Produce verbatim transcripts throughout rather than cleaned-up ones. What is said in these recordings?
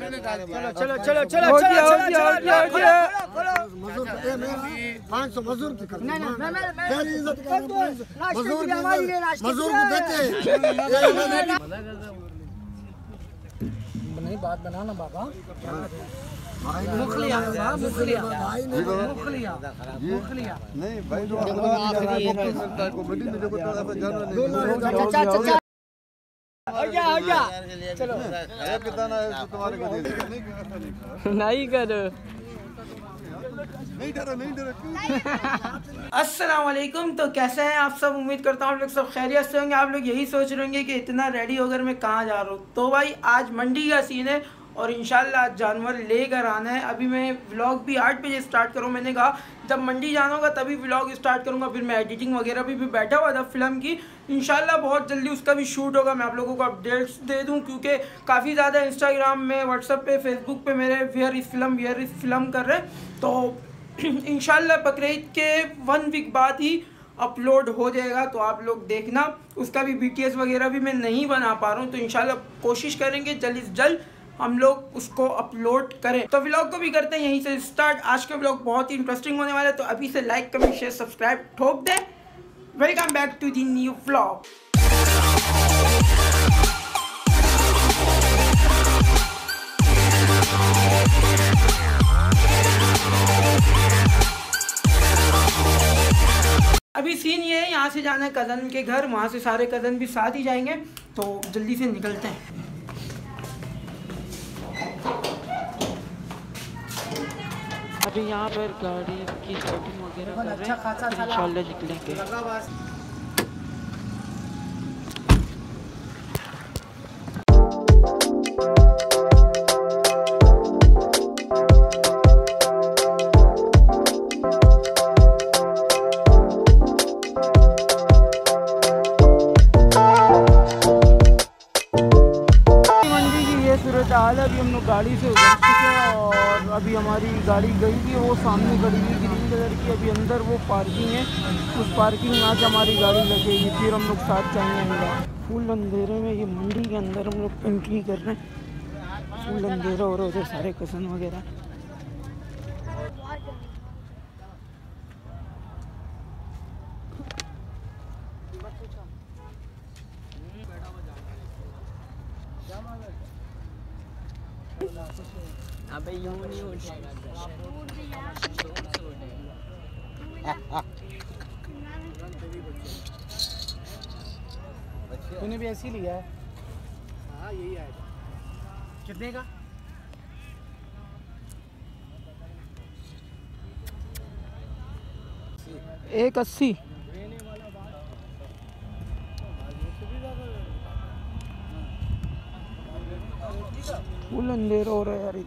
चलो चलो चलो हो गया हो गया हो गया हो गया मजदूर पाँच सौ मजदूर की नहीं नहीं इज्जत मजदूर मजदूर को देते नहीं बात बनाना बाबा मुखलिया मुखलिया मुखलिया मुखलिया नहीं भाई जो हो गया हो गया चलो कितना तुम्हारे को दे नहीं करो नहीं डरो नहीं डरो अस्सलाम वालेकुम। तो कैसे हैं आप सब? उम्मीद करता हूँ आप लोग सब खैरियत से होंगे। आप लोग यही सोच रहे होंगे कि इतना रेडी होकर मैं कहाँ जा रहा हूँ। तो भाई आज मंडी का सीन है और इंशाल्लाह आज जानवर लेकर आना है। अभी मैं व्लॉग भी आठ बजे स्टार्ट करूँ। मैंने कहा जब मंडी जाना होगा तभी व्लॉग स्टार्ट करूँगा। फिर मैं एडिटिंग वगैरह भी, भी बैठा हुआ था फिल्म की। इंशाल्लाह बहुत जल्दी उसका भी शूट होगा। मैं आप लोगों को अपडेट्स दे दूँ क्योंकि काफ़ी ज़्यादा इंस्टाग्राम में, व्हाट्सएप पे, फेसबुक पे मेरे वेयर इस फिल्म वेयर इस फिल्म कर रहे हैं। तो इंशाल्लाह बकरीद के वन वीक बाद ही अपलोड हो जाएगा। तो आप लोग देखना। उसका भी बीटीएस वगैरह भी मैं नहीं बना पा रहा हूँ। तो इंशाल्लाह कोशिश करेंगे जल्द से जल्द हम लोग उसको अपलोड करें। तो व्लॉग को भी करते हैं यहीं से स्टार्ट। आज का व्लॉग बहुत ही इंटरेस्टिंग होने वाला है। तो अभी से लाइक कमेंट शेयर सब्सक्राइब ठोक दें। Welcome back to the new vlog. अभी सीन ये है, यहाँ से जाना है कज़न के घर। वहाँ से सारे कज़न भी साथ ही जाएंगे। तो जल्दी से निकलते हैं। अभी यहाँ पर गाड़ी की सेटिंग वगैरह कर रहे हैं। इंशाल्लाह निकलेंगे। हाल अभी हम लोग गाड़ी से उतर चुके हैं और अभी हमारी गाड़ी गई थी वो सामने खड़ी हुई ग्रीन कलर की। अभी अंदर वो पार्किंग है, उस पार्किंग में आके हमारी गाड़ी लगेगी। फिर हम लोग साथ जाएंगे अंदर। फुल अंधेरे में ये मंडी के अंदर हम लोग एंट्री कर रहे हैं। फुल अंधेरा हो रहा है, सारे कसन वगैरह। अबे यूं नहीं उठेगा। तूने भी ऐसे ही लिया है? हाँ यही आएगा। कितने का? एक अस्सी। फुल अंधेरा हो रहा है यार।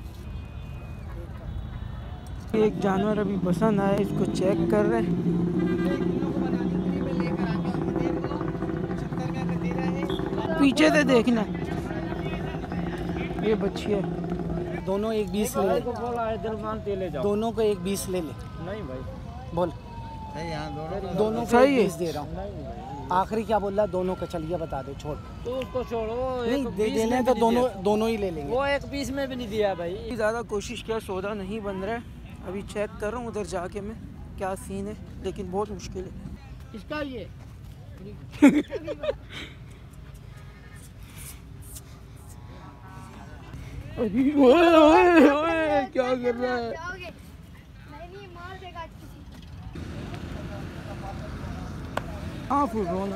एक जानवर अभी पसंद आया, इसको चेक कर रहे हैं। पीछे से देखना। ये बच्ची है। दोनों एक बीस ले ले। दोनों को एक बीस ले ले। नहीं भाई बोल। दोनों को एक बीस दे रहा हूँ। आखिरी क्या बोल रहा है? दोनों का चलिए बता दो। छोड़ तो उसको छोड़ो। नहीं दे देने तो दोनों दोनों ही ले लेंगे। वो एक बीस में भी नहीं दिया भाई। ज़्यादा कोशिश किया, सौदा नहीं बन रहा है। अभी चेक कर रहा हूँ उधर जाके मैं क्या सीन है, लेकिन बहुत मुश्किल है इसका। ये अभी ओए ओए ओए क्या कर रहा है? हाँ फुल रोना।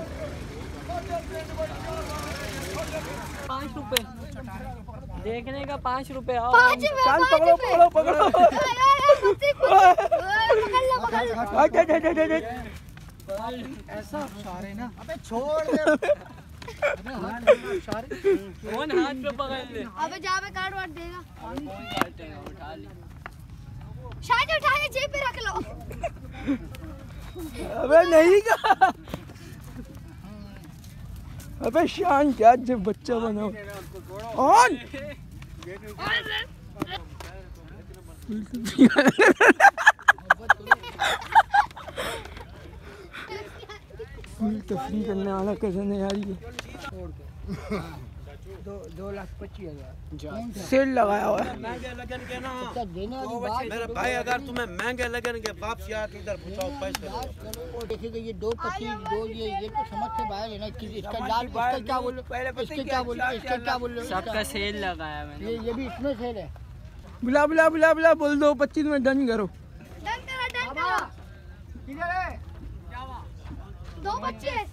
पाँच रुपए देखने का। पाँच रुपए। चल पकड़ो पकड़ो पकड़ो। ऐसा सारे ना। अबे छोड़ दे। कौन हाथ पे पकड़ ले? अबे जा पे कार्ड वाट देगा। उठा ले। शायद उठा के जेब पे रख लो। अबे नहीं का। अबे शान क्या जब बच्चा बनाओ। ऑन फुल तफरी करने वाला कज़न है यार ये। दो दो लाख पच्चीस हजार सेल लगाया हुआ है। महंगे लगन के ना देने तो मेरे भाई, अगर तुम्हें महंगे लगन के वापस आके इधर पहुंचाओ पैसे। देखिए ये दो पच्चीस दो ये ये तो समझ से बाहर है ना कि इसका लाल इसका क्या बोलो इसके क्या बोलो इसके क्या बोलो सबका सेल लगाया मैंने। ये ये भी इसमें सेल है। बुला बुला बुला बुला बोल दो पच्चीस में डन करो। डन करा डन करा। किधर है दो पच्चीस।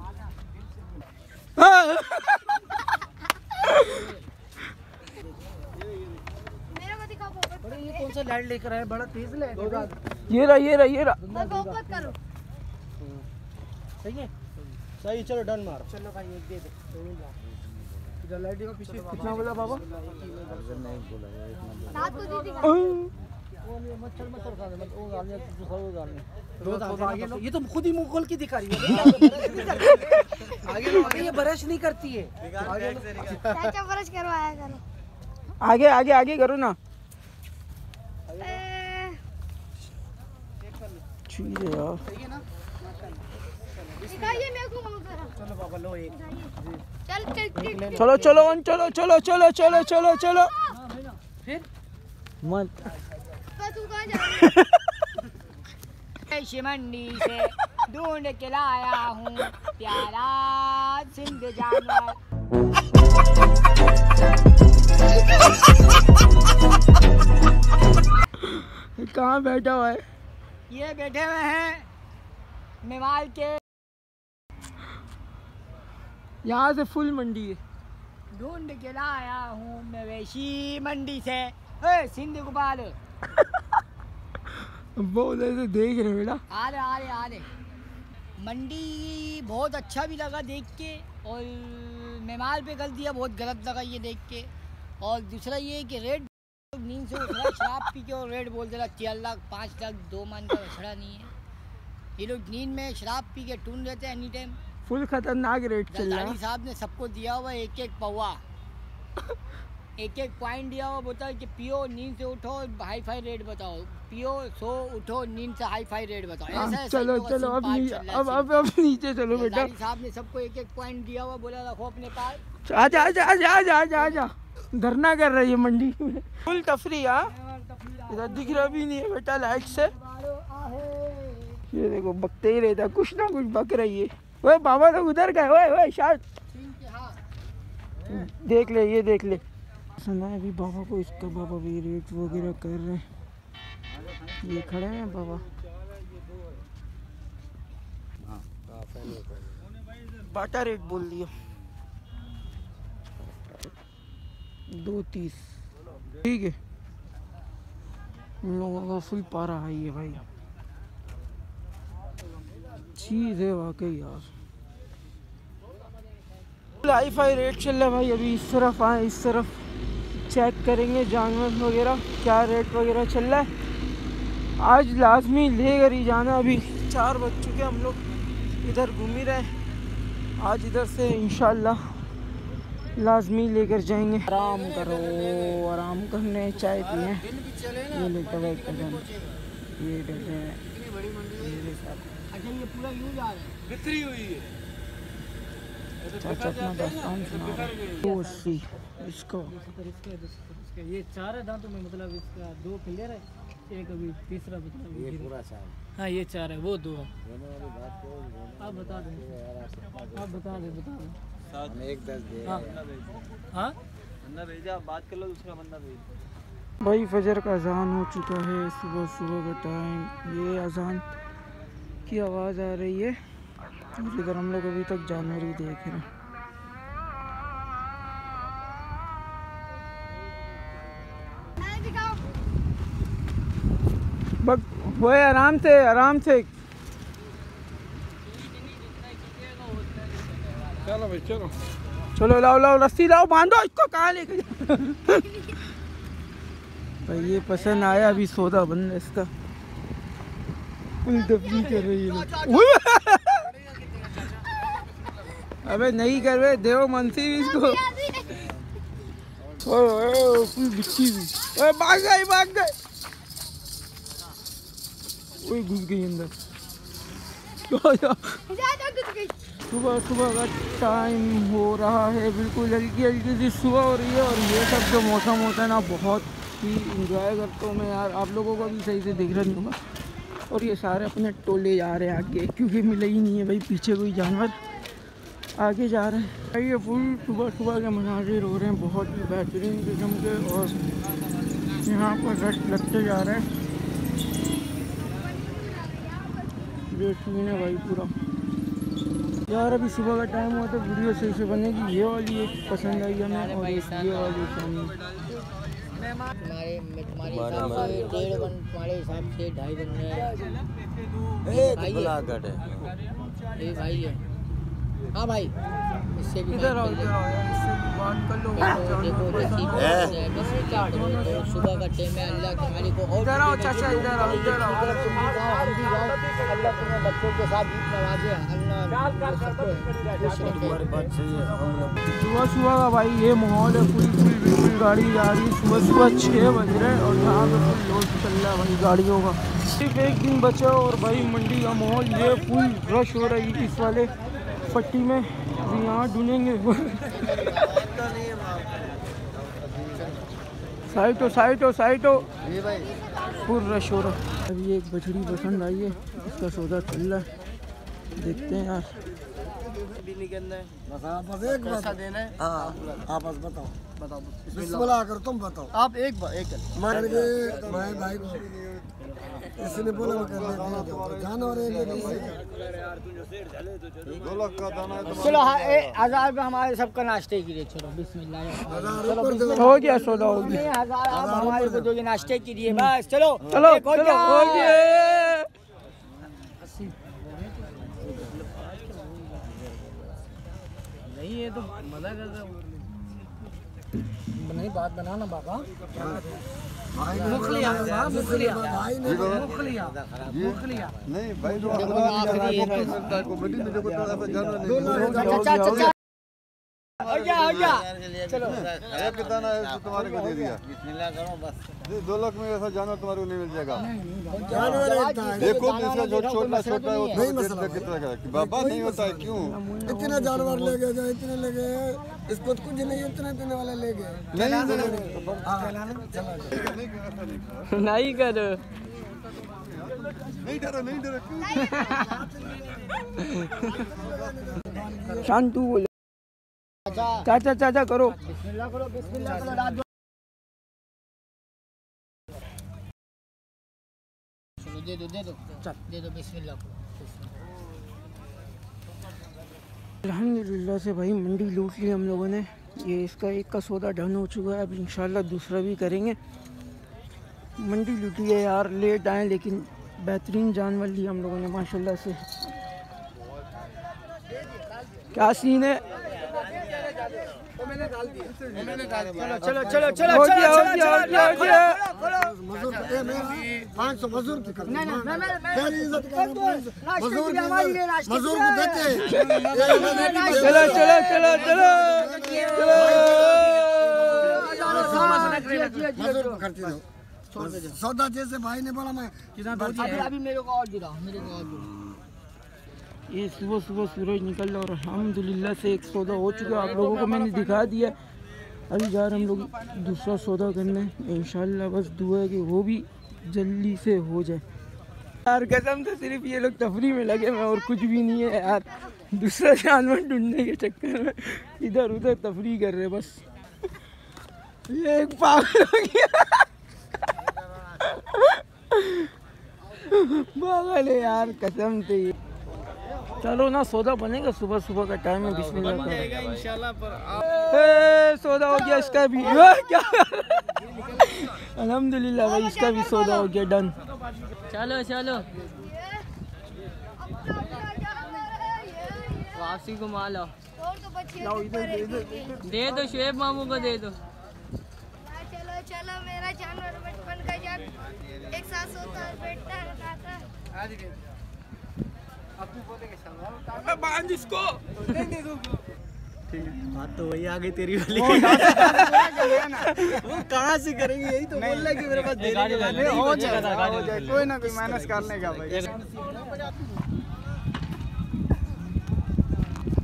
मेरा को दिखाओ पॉकेट। अरे ये कौन सा लाइट लेकर आए बड़ा तेज ले ये रहा ये रहा ये रहा। मैं पॉकेट करो। सही है सही, चलो डन मारो। चलो भाई एक दे दे इधर लाइट देखो पीछे कितना बोला बाबा? रात को दी थी। वो मत चल मत कर मत वो गाल में दूसरा वो गाल में रोज आगे ये तो खुद ही मुंह खोल के दिखा रही है। आगे आगे ये ब्रश नहीं करती है। चाचा ब्रश करवाया करो। आगे आगे आगे करो ना। ए, ठीक है यार। सही है ना दिखाइए मेरे को मुंह करो। चलो बाबा लो एक चल चल चल। चलो चलो on, चलो चलो चलो चलो चलो चलो। फिर मत तो तू कहाँ जा रहा है? ऐसी मंडी से ढूंढ के लाया हूँ प्यारा सिंध जानवर। कहाँ बैठा हुआ है? ये बैठे हुए हैं मेवाल के। यहाँ से फुल मंडी है। ढूंढ के लाया हूँ मवेशी मंडी से। ए, सिंध गोपाल वो उधर से देख रहे बेटा। आ रहे आ रहे आ रहे। मंडी बहुत अच्छा भी लगा देख के, और मेमाल पे गल दिया बहुत गलत लगा ये देख के। और दूसरा ये कि रेट नींद से उठा शराब पी के और रेट बोल दे रहा चार लाख पाँच लाख दो मान का बछड़ा नहीं है। ये लोग नींद में शराब पी के टून रहते हैं एनी टाइम। फुल खतरनाक रेट चल रहा दलाली है। साहब ने सबको दिया हुआ एक एक पौवा एक एक पॉइंट दिया हुआ, बोलता है कि पियो नींद से उठो हाई फाई रेट बताओ, पियो सो उठो नींद से हाई फाई रेट बताओ। हाँ, ऐसा है चलो सब चलो लोग अब पार नी, चल रहा है अब अब अब नीचे चलो बेटा। दलाली साहब ने सबको एक एक पॉइंट दिया हुआ, बोला रखो अपने पास। आजा आजा आजा आजा आजा आजा। धरना कर रही है मंडी में। फुल तफरी यार, इधर दिख रहा भी नहीं है बेटा लाइट से। ये देखो बकते ही रहता, कुछ ना कुछ बक रही है। ओए बाबा लोग उधर गए। ओए ओए शायद देख ले, ये देख ले। सुना है अभी बाबा को, इसका बाबा भी रेट वगैरह कर रहे हैं। ये खड़े हैं बाबा। बाटा रेट बोल दिया दो तीस। ठीक है, उन लोगों का फुल पारा हाई है भाई। चीज है वाकई यार। हाई फाई रेट चल रहा है भाई। अभी इस तरफ आए, इस तरफ चेक करेंगे जानवर वगैरह क्या रेट वगैरह चल रहा है। आज लाजमी लेकर ही जाना। अभी चार बज चुके हम लोग इधर घूम ही रहे हैं। आज इधर से इंशाल्लाह लाजमी लेकर जाएंगे। आराम करो, आराम करने चाय पिए। ये लेकर बैठ कर ये बैठे हैं। अच्छा ये पूरा यूज आ रहा है बिखरी हुई है। चाचा अपना दास्तान सुना रहे हैं। दो अस्सी इसको। ये चार है दांतों में, मतलब इसका दो क्लियर है, एक अभी तीसरा मतलब ये पूरा चार। हाँ ये चार है, वो दो है। आप बता दें, आप बता दें बता दें एक दस दे। हाँ हाँ बंदा भेजा, बात कर लो, दूसरा बंदा भेज। भाई फजर का अजान हो चुका है। सुबह सुबह का टाइम। ये अजान की आवाज़ आ रही है। और इधर हम लोग अभी तक जानवर ही देख रहे हैं। दिखाओ। बस वो है, आराम से आराम से। चलो भाई चलो चलो लाओ लाओ रस्सी लाओ, बांधो इसको। कहाँ लेके जा भाई ये पसंद आया। अभी सौदा बंद है इसका। फुल दफनी कर रही है। अबे नहीं कर रहे, देव मनसी भी इसको। ओए ओए फुल बिच्छी भी। ओए भाग गए भाग गए। ओए घुस गई अंदर। जा जा घुस गई। सुबह सुबह का टाइम हो रहा है, बिल्कुल हल्की हल्की सी सुबह हो रही है। और ये सब जो मौसम होता है ना, बहुत ही इंजॉय करता हूँ मैं यार। आप लोगों को भी सही से दिख रहा नहीं होगा। और ये सारे अपने टोले जा रहे हैं आगे, क्योंकि मिले ही नहीं है भाई, पीछे कोई जानवर आगे जा रहे हैं। ये फुल सुबह सुबह के मनाजिर हो रहे हैं, बहुत ही बेहतरीन किस्म के। और यहाँ पर रश लगते जा रहे हैं। ये सीन है भाई पूरा यार। अभी सुबह का टाइम हुआ तो वीडियो सही से बनेगी। ये वाली एक पसंद आई हमें, और ये वाली सामने तुम्हारे तुम्हारे हिसाब से डेढ़ बन, तुम्हारे हिसाब से ढाई बनने ये भाई है। हाँ भाई, इससे भी इधर आओ, इधर आओ यार, इससे भी बात कर लो। देखो देखी तो सुबह का टाइम है। अल्लाह तुम्हारे को और इधर आओ चाचा, इधर आओ, इधर आओ। अगर तुम भी गाओ, हम भी गाओ, अल्लाह तुम्हें बच्चों के साथ भी नवाजे। अल्लाह खुश रखे। सुबह सुबह का भाई ये माहौल है, पूरी पूरी बिल्कुल गाड़ी जा रही है। सुबह सुबह छः बज रहे हैं और यहाँ पे फुल लोड चल रहा है भाई गाड़ियों का। सिर्फ एक दिन बचा और भाई मंडी का माहौल ये फुल रश हो रही है इस वाले पट्टी में। अभी यहाँ ढूंढेंगे साइड हो साइड हो साइड हो, फुल रश हो रहा है। अभी एक बछड़ी पसंद आई है, इसका सौदा चल रहा है, देखते हैं यार। बस आप बस एक पैसा देना है। हाँ आप बस बताओ बताओ बिस्मिल्लाह कर, तुम बताओ। आप एक एक मैं मैं भाई को इसने बोला मैं कर दे जानवर चलो। हाँ हजार रुपये हमारे सबका नाश्ते के लिए। चलो बिस्मिल्लाह। हो गया सौदा, हो गया। हजार आप हमारे को दोगे नाश्ते के लिए। बस चलो चलो एक हो चलो, हो गया। गया। नहीं ये तो मजा कर रहा हूँ। नहीं बात बनाना बाबा। मुखलिया मुखलिया भाई ने मुखलिया मुखलिया नहीं भाई जो चाचा चाचा हो गया हो गया। चलो एक दाना तुम्हारे को दे दिया। बिस्मिल्लाह करो बस। दो लाख में ऐसा जानवर तुम्हारे को नहीं मिल जाएगा। जानवर देखो इसका जो छोटा छोटा है वो कितना का बाबा नहीं होता है। क्यों इतने जानवर ले गए जो इतने ले गए, इसको कुछ नहीं इतने इतने वाले ले गए। नहीं करो, नहीं डरो नहीं डरो। शांतु बोलो। चाचा चाचा करो। बिस्मिल्लाह करो बिस्मिल्लाह करो। रात चलो दे दो दे दो दे दो बिस्मिल्लाह करो। अल्हम्दुलिल्लाह से भाई मंडी लूट ली हम लोगों ने। ये इसका एक का सौदा डन हो चुका है, अब इंशाल्लाह दूसरा भी करेंगे। मंडी लूटी है यार, लेट आए लेकिन बेहतरीन जानवर लिए हम लोगों ने माशाल्लाह से। क्या सीन है? चलो चलो चलो चलो हो गया हो गया हो गया हो गया। मजदूर ए मेरा पाँच सौ मजदूर की कर। नहीं नहीं मैं मैं तेरी इज्जत कर। मजदूर की हमारी ले नाश्ते मजदूर को देते हैं। चलो चलो चलो चलो मजदूर को करती दो। सौदा जैसे भाई ने बोला मैं अभी अभी मेरे को और गिरा मेरे को और गिरा। ये सुबह सुबह सूरज निकल रहा और अल्हम्दुलिल्लाह से एक सौदा हो चुका। आप लोगों को मैंने दिखा दिया। अभी जा रहे हम लोग दूसरा सौदा करने। इंशाल्लाह बस दुआ है कि वो भी जल्दी से हो जाए। यार कसम से सिर्फ ये लोग तफरी में लगे हैं और कुछ भी नहीं है यार। दूसरा जानवर ढूंढने के चक्कर में इधर उधर तफरी कर रहे बस। ये एक पागल हो गया। पागल है यार कसम से। चलो ना सौदा बनेगा, सुबह सुबह का टाइम है। बिस्मिल्लाह करो इंशाल्लाह। पर ए सौदा हो गया इसका भी। क्या अल्हम्दुलिल्लाह भाई इसका भी सौदा हो गया डन। चलो चलो वापसी को माल आओ। दे दो शुएब मामू को दे दो। चलो चलो मेरा जानवर बचपन का यार एक साथ सोता है बैठता है खाता है। बांध इसको। बात तो वही आ गई तेरी वाली। वो कहाँ से करेंगे, यही तो बोल रहा है कि मेरे पास देने हो जाए कोई ना कोई माइनस कर लेगा भाई।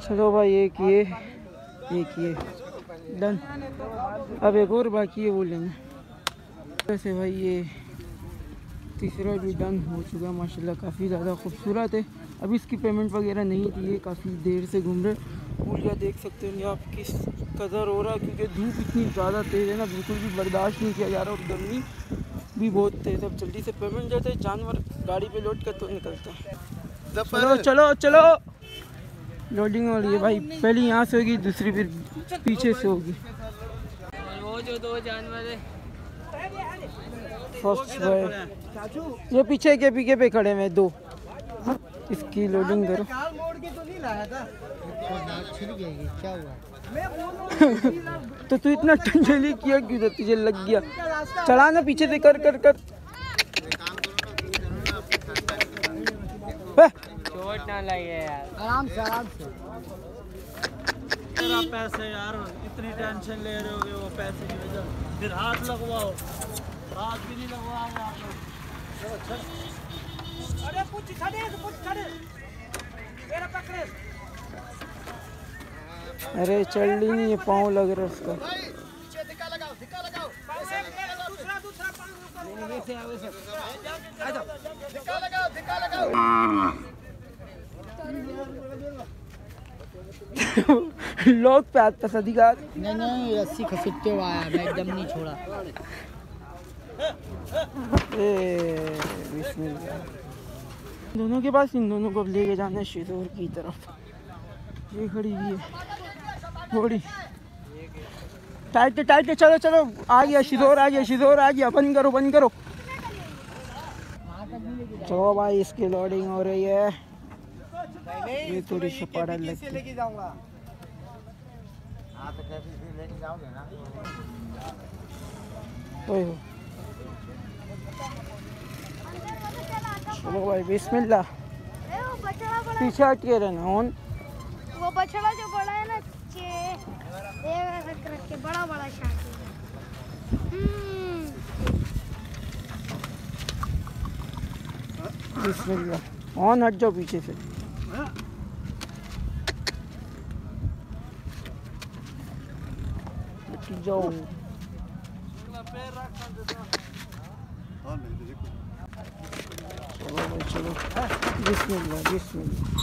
चलो भाई, एक ये एक ये डन। अब एक और बाकी है, वो लेना। वैसे भाई ये तीसरा भी डन हो चुका माशाल्लाह, काफ़ी ज़्यादा खूबसूरत है। अभी इसकी पेमेंट वगैरह नहीं दी है, काफ़ी देर से घूम रहे। पूलिया देख सकते हैं आप किस कदर हो रहा है, क्योंकि धूप इतनी ज़्यादा तेज़ है ना, बिल्कुल भी बर्दाश्त नहीं किया जा रहा, और गर्मी भी बहुत तेज़। अब जल्दी से पेमेंट देते हैं, जानवर गाड़ी पे लोड कर तो निकलते हैं। चलो चलो चलो, लोडिंग हो रही है भाई। पहली यहाँ से होगी, दूसरी फिर पीछे से होगी। वो जो दो जानवर है फर्स्ट भाई, ये पीछे के पीछे पे खड़े हैं दो, इसकी लोडिंग करो। क्या हुआ? तो तू इतना टंडली किया क्यों था? तुझे लग गया, चला ना पीछे से, कर कर कर। चोट ना लगे यार, आराम से आराम से। तेरा पैसे यार, इतनी टेंशन ले रहे होगे वो पैसे की वजह, फिर हाथ लगवाओ, हाथ भी नहीं लगवाओगे आप लोग। अरे कुछ छड़े कुछ छड़े मेरा पकड़े। अरे चल ही नहीं, ये पाँव लग रहा है उसका। धिक्का लगाओ, धिक्का लगाओ, दूसरा दूसरा पाँव धिक्का लगाओ, धिक्का लगाओ। लोग पे आता सदीगार। नहीं नहीं, रस्सी खसीटते हुए आया, मैं एकदम नहीं छोड़ा। ए बिस्मिल्लाह। दोनों के पास, इन दोनों को अब लेके जाना है शिजोर की तरफ। ये खड़ी हुई है घोड़ी, टाइट टाइट, चलो चलो, आ गया शिजोर, आ गया शिजोर, आ गया। बंद करो बंद करो। चलो भाई, इसकी लोडिंग हो रही है। ये थोड़ी सपाड़ा लगती लेके जाऊंगा। हाँ तो कैसे लेके जाओगे ना? ओए चलो भाई, बिस्मिल्लाह। पीछे हटके रहना। ऑन वो बछड़ा जो बड़ा है ना, चे रख रख के बड़ा बड़ा शार्क। बिस्मिल्लाह। ऑन हट जाओ पीछे से। जाओ चलो भाई चलो, बिस्मिल्लाह बिस्मिल्लाह।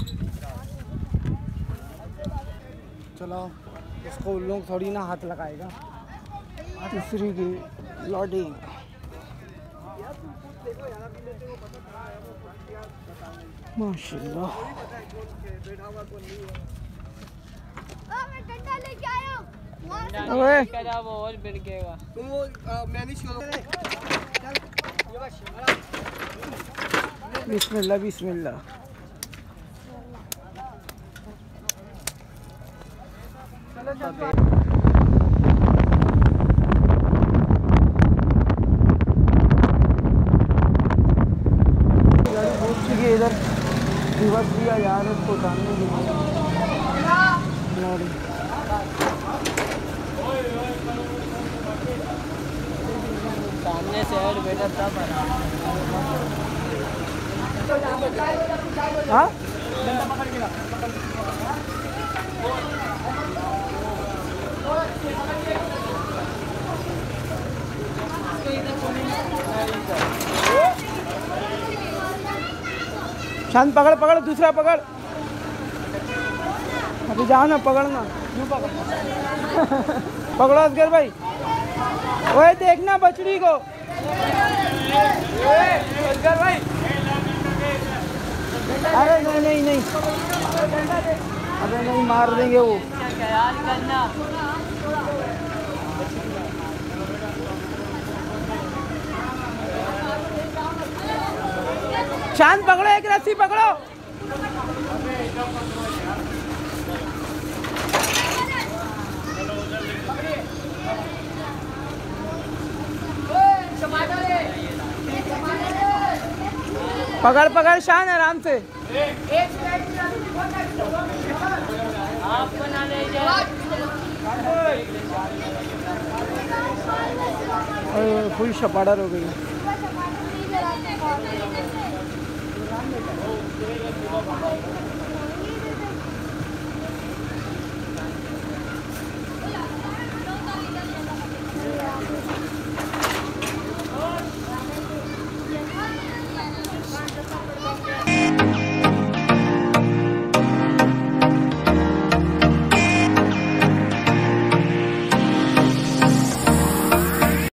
चलो, इसको उन लोग थोड़ी ना हाथ लगाएगा। तीसरी की लोडिंग। माशाल्लाह। मैं डंडा लेके आया हूँ। ओए कदा वो और बिड़केगा। तुम वो मैनेज करो। बिस्मिल्लाह बिस्मिल्लाह। इधर रिवर्स दिया यार, उसको उतारने के लिए। सामने से हेड बेटा तब हाँ शांत, पकड़ पकड़, दूसरा पकड़। अभी जाओ ना, पकड़ना। यूँ पकड़। पकड़ो असगर भाई। ओए देखना बछड़ी को। असगर भाई। अरे नहीं नहीं नहीं, अबे नहीं, मार देंगे वो। ख्याल करना। शांत, पकड़ो, एक रस्सी पकड़ो। पकड़ पकड़ शान, आराम से। आपको ना ले जाए। फुल शपाड़र हो गई। सुबह